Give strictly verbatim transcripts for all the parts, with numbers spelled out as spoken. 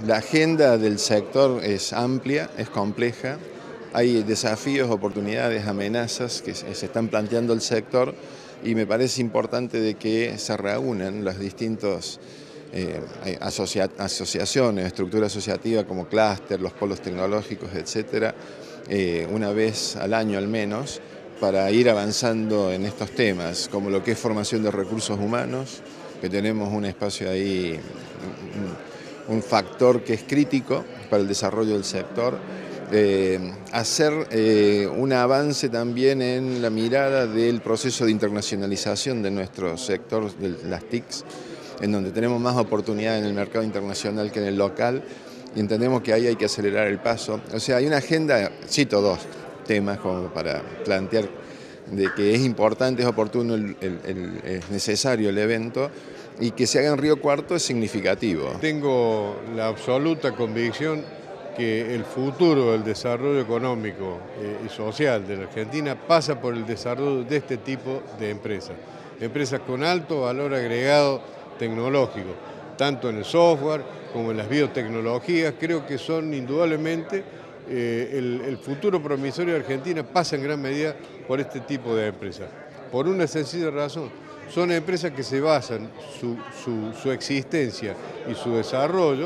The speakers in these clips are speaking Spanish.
La agenda del sector es amplia, es compleja, hay desafíos, oportunidades, amenazas que se están planteando el sector y me parece importante de que se reúnan las distintas eh, asocia asociaciones, estructura asociativa como clúster, los polos tecnológicos, etcétera, eh, una vez al año al menos, para ir avanzando en estos temas, como lo que es formación de recursos humanos, que tenemos un espacio ahí, un factor que es crítico para el desarrollo del sector, eh, hacer eh, un avance también en la mirada del proceso de internacionalización de nuestro sector, de las T I Cs, en donde tenemos más oportunidad en el mercado internacional que en el local, y entendemos que ahí hay que acelerar el paso. O sea, hay una agenda, cito dos temas como para plantear de que es importante, es oportuno, el, el, el, es necesario el evento, y que se haga en Río Cuarto es significativo. Tengo la absoluta convicción que el futuro del desarrollo económico eh, y social de la Argentina pasa por el desarrollo de este tipo de empresas. Empresas con alto valor agregado tecnológico, tanto en el software como en las biotecnologías. Creo que son indudablemente eh, el, el futuro promisorio de Argentina pasa en gran medida por este tipo de empresas. Por una sencilla razón, son empresas que se basan su, su, su existencia y su desarrollo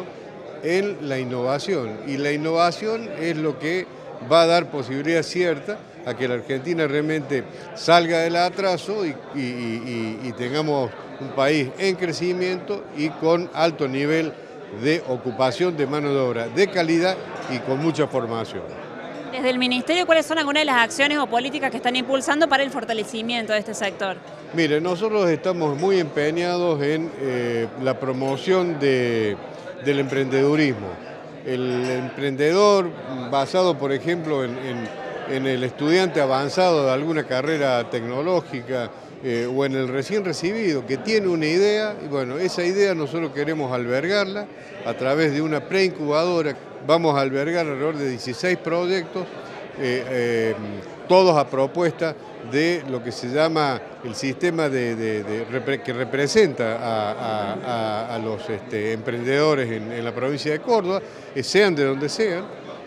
en la innovación, y la innovación es lo que va a dar posibilidad cierta a que la Argentina realmente salga del atraso y, y, y, y tengamos un país en crecimiento y con alto nivel de ocupación de mano de obra de calidad y con mucha formación. Desde el Ministerio, ¿cuáles son algunas de las acciones o políticas que están impulsando para el fortalecimiento de este sector? Mire, nosotros estamos muy empeñados en eh, la promoción de, del emprendedurismo. El emprendedor basado, por ejemplo, en, en, en el estudiante avanzado de alguna carrera tecnológica eh, o en el recién recibido que tiene una idea, y bueno, esa idea nosotros queremos albergarla a través de una preincubadora. Vamos a albergar alrededor de dieciséis proyectos, eh, eh, todos a propuesta de lo que se llama el sistema de, de, de, que representa a, a, a, a los este, emprendedores en, en la provincia de Córdoba, eh, sean de donde sean,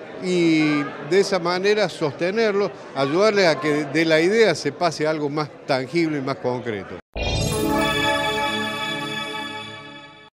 y de esa manera sostenerlos, ayudarles a que de la idea se pase a algo más tangible y más concreto.